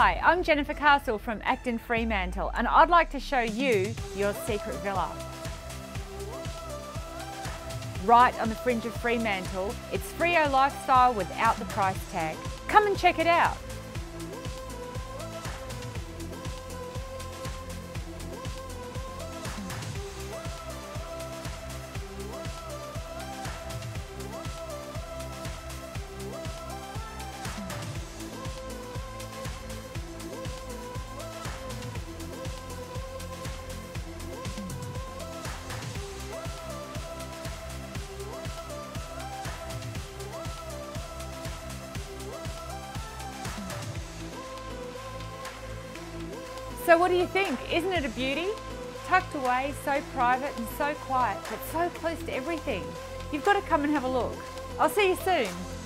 Hi, I'm Jennifer Castle from Acton Fremantle, and I'd like to show you your secret villa. Right on the fringe of Fremantle, it's Frio lifestyle without the price tag. Come and check it out. So what do you think? Isn't it a beauty? Tucked away, so private and so quiet, but so close to everything. You've got to come and have a look. I'll see you soon.